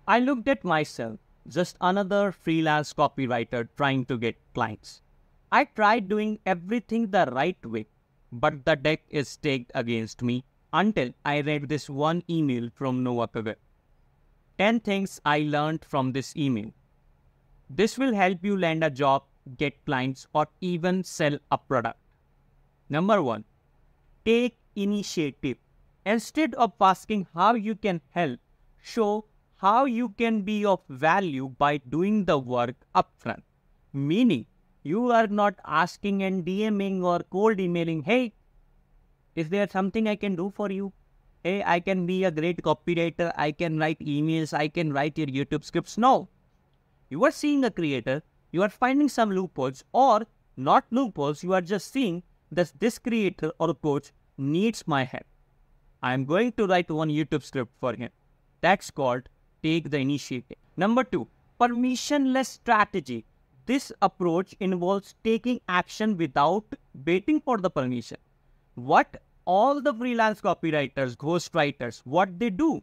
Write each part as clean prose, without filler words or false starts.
I looked at myself, just another freelance copywriter trying to get clients. I tried doing everything the right way, but the deck is stacked against me until I read this one email from Noah Kagan. 10 things I learned from this email. This will help you land a job, get clients, or even sell a product. Number 1. Take initiative. Instead of asking how you can help, show how you can be of value by doing the work upfront. Meaning, you are not asking and DMing or cold emailing, hey, is there something I can do for you? Hey, I can be a great copywriter, I can write emails, I can write your YouTube scripts. No. You are seeing a creator, you are finding some loopholes, or not loopholes, you are just seeing that this creator or coach needs my help. I am going to write one YouTube script for him. That's called take the initiative. Number 2, permissionless strategy. This approach involves taking action without waiting for the permission. What all the freelance copywriters, ghostwriters, what they do?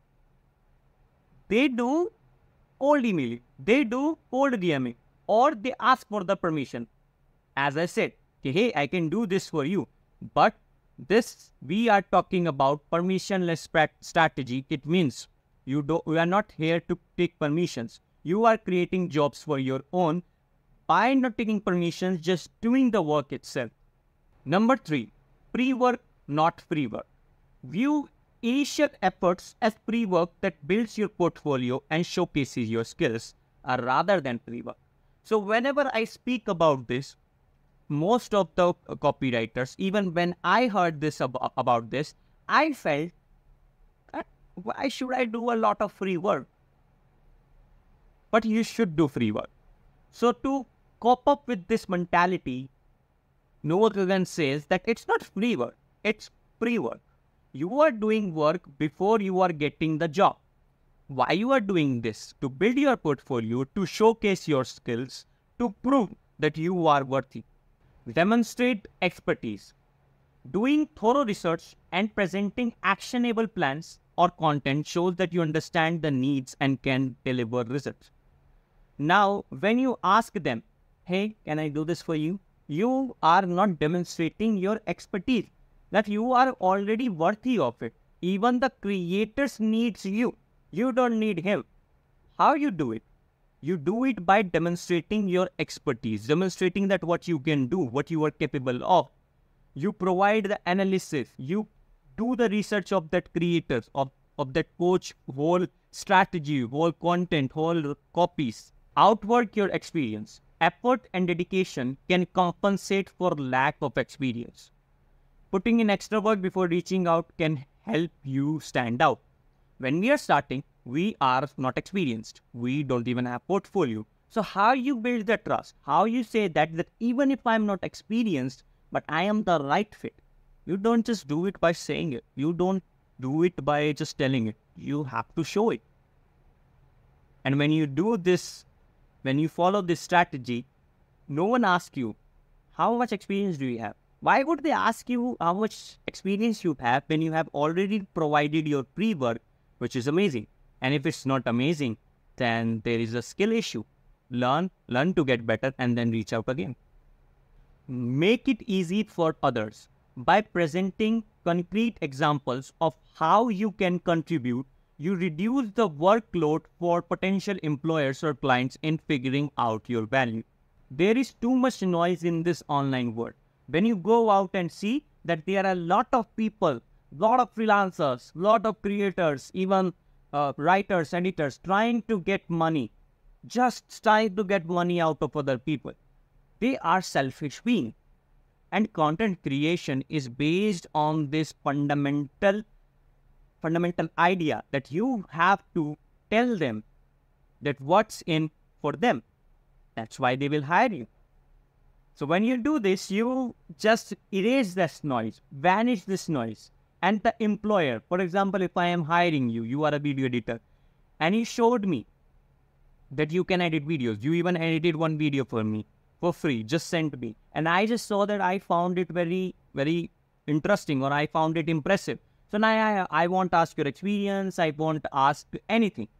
They do cold emailing, they do cold DMing, or they ask for the permission. As I said, hey, I can do this for you, but we are talking about permissionless strategy. It means you are not here to take permissions. You are creating jobs for your own by not taking permissions, just doing the work itself. Number 3, pre-work, not free work. View initial efforts as pre-work that builds your portfolio and showcases your skills rather than pre-work. So whenever I speak about this, most of the copywriters, even when I heard this about this, I felt, why should I do a lot of free work? But you should do free work. So to cope up with this mentality, Noah Kagan says that it's not free work, it's pre-work. You are doing work before you are getting the job. Why you are doing this? To build your portfolio, to showcase your skills, to prove that you are worthy. Demonstrate expertise. Doing thorough research and presenting actionable plans or content shows that you understand the needs and can deliver results. Now, when you ask them, hey, can I do this for you? You are not demonstrating your expertise, that you are already worthy of it. Even the creators needs you. You don't need him. How you do it? You do it by demonstrating your expertise, demonstrating that what you can do, what you are capable of. You provide the analysis. You do the research of that creator, of that coach, whole strategy, whole content, whole copies. Outwork your experience. Effort and dedication can compensate for lack of experience. Putting in extra work before reaching out can help you stand out. When we are starting, we are not experienced. We don't even have portfolio. So how you build the trust? How you say that even if I'm not experienced, but I am the right fit? You don't just do it by saying it. You don't do it by just telling it. You have to show it. And when you do this, when you follow this strategy, no one asks you, how much experience do you have? Why would they ask you how much experience you have when you have already provided your pre-work, which is amazing? And if it's not amazing, then there is a skill issue. Learn to get better and then reach out again. Make it easy for others by presenting concrete examples of how you can contribute. You reduce the workload for potential employers or clients in figuring out your value. There is too much noise in this online world. When you go out and see that there are a lot of people, lot of freelancers, lot of creators, even writers, editors trying to get money, just trying to get money out of other people. They are selfish beings. And content creation is based on this fundamental idea that you have to tell them that what's in for them. That's why they will hire you. So when you do this, you just erase this noise, vanish this noise. And the employer, for example, if I am hiring you, you are a video editor, and you showed me that you can edit videos. You even edited one video for me for free, just sent me. And I just saw that I found it very, very interesting, or I found it impressive. So now I won't ask your experience, I won't ask anything.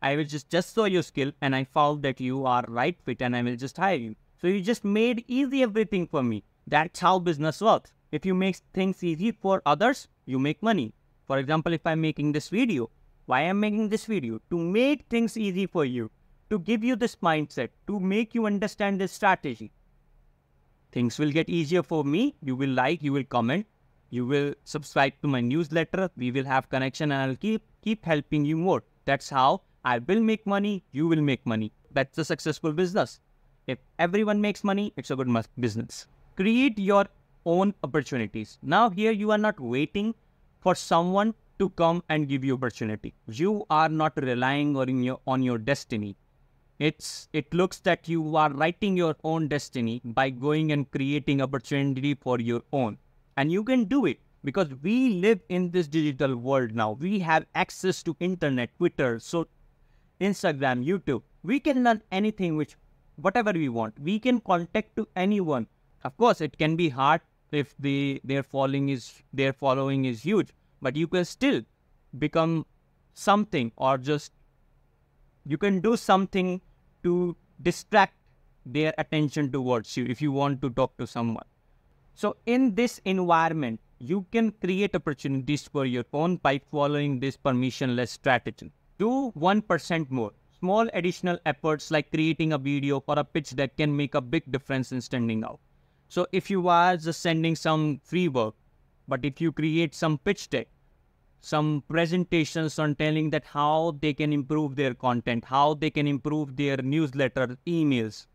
I will just saw your skill and I found that you are right fit and I will just hire you. So you just made easy everything for me. That's how business works. If you make things easy for others, you make money. For example, if I'm making this video, why I'm making this video? To make things easy for you, to give you this mindset, to make you understand this strategy. Things will get easier for me. You will like, you will comment, you will subscribe to my newsletter. We will have connection and I'll keep helping you more. That's how I will make money, you will make money. That's a successful business. If everyone makes money, it's a good business. Create your own opportunities. Now here you are not waiting for someone to come and give you opportunity. You are not relying on your destiny. It looks that you are writing your own destiny by going and creating opportunity for your own. And you can do it because we live in this digital world now. We have access to internet, Twitter, so Instagram, YouTube. We can learn anything whatever we want. We can contact to anyone. Of course, it can be hard if their following is huge, but you can still become something, or just you can do something to distract their attention towards you if you want to talk to someone. So in this environment, you can create opportunities for your own by following this permissionless strategy. Do 1% more. Small additional efforts like creating a video or a pitch deck can make a big difference in standing out. So if you are just sending some free work, but if you create some pitch deck, some presentations on telling that how they can improve their content, how they can improve their newsletter, emails,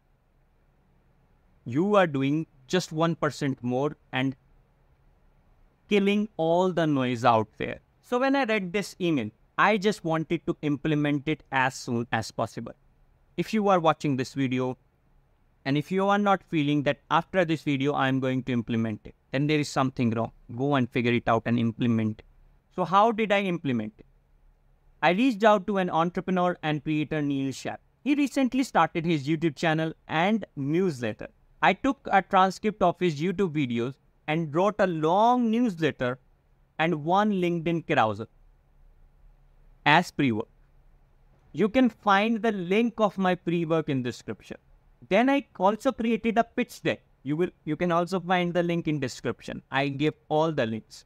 you are doing just 1% more and killing all the noise out there. So when I read this email, I just wanted to implement it as soon as possible. If you are watching this video and if you are not feeling that after this video I am going to implement it, then there is something wrong. Go and figure it out and implement it. So how did I implement it? I reached out to an entrepreneur and creator, Neil Shap. He recently started his YouTube channel and newsletter. I took a transcript of his YouTube videos and wrote a long newsletter and one LinkedIn carousel as pre-work. You can find the link of my pre-work in description. Then I also created a pitch deck. You can also find the link in description. I give all the links.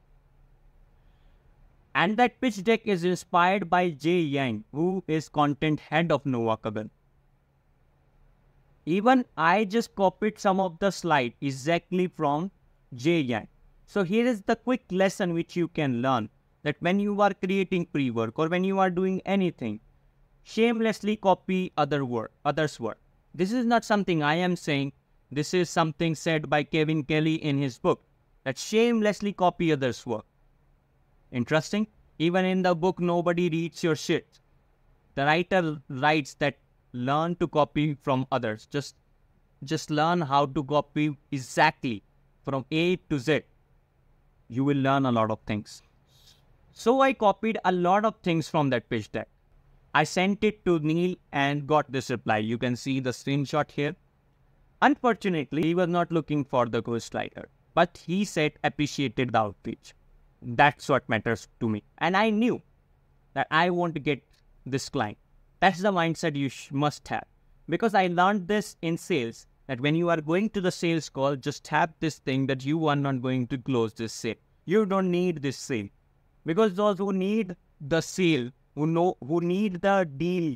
And that pitch deck is inspired by Jay Yang, who is content head of Novakagon. Even I just copied some of the slides exactly from Jay Yang. So here is the quick lesson which you can learn, that when you are creating pre-work or when you are doing anything, shamelessly copy others' work. This is not something I am saying. This is something said by Kevin Kelly in his book, that shamelessly copy others' work. Interesting. Even in the book, Nobody Reads Your Shit, the writer writes that learn to copy from others. Just learn how to copy exactly from A to Z. You will learn a lot of things. So I copied a lot of things from that pitch deck. I sent it to Neil and got this reply. You can see the screenshot here. Unfortunately, he was not looking for the ghostwriter, but he said appreciated the outreach. That's what matters to me. And I knew that I want to get this client. That's the mindset you must have. Because I learned this in sales, that when you are going to the sales call, just have this thing that you are not going to close this sale. You don't need this sale. Because those who need the sale, who need the deal,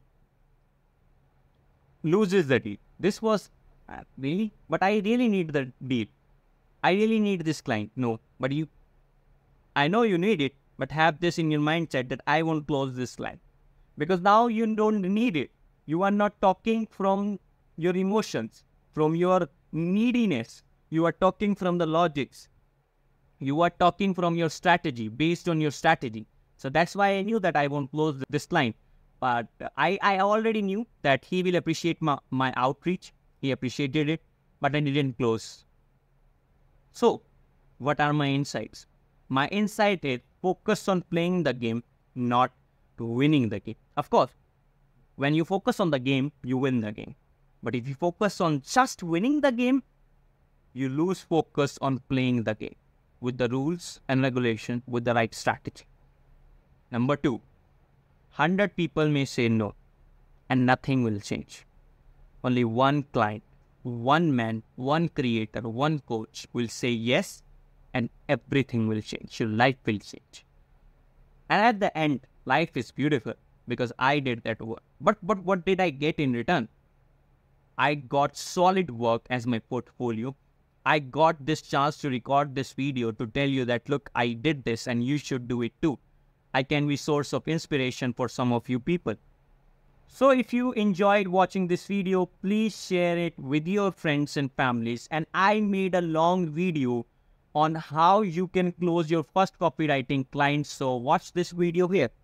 loses the deal. This was really, but I really need the deal. I really need this client. No, but I know you need it, but have this in your mindset that I won't close this client. Because now you don't need it. You are not talking from your emotions, from your neediness. You are talking from the logics. You are talking from your strategy, based on your strategy. So that's why I knew that I won't close this client. But I already knew that he will appreciate my outreach. He appreciated it, but I didn't close. So what are my insights? My insight is focus on playing the game, not winning the game. Of course, when you focus on the game, you win the game. But if you focus on just winning the game, you lose focus on playing the game with the rules and regulation, with the right strategy. Number 2, 100 people may say no, and nothing will change. Only one client, one man, one creator, one coach will say yes, and everything will change. Your life will change. And at the end, life is beautiful because I did that work. But what did I get in return? I got solid work as my portfolio. I got this chance to record this video to tell you that, look, I did this and you should do it too. I can be source of inspiration for some of you people. So if you enjoyed watching this video, please share it with your friends and families. And I made a long video on how you can close your first copywriting client. So watch this video here.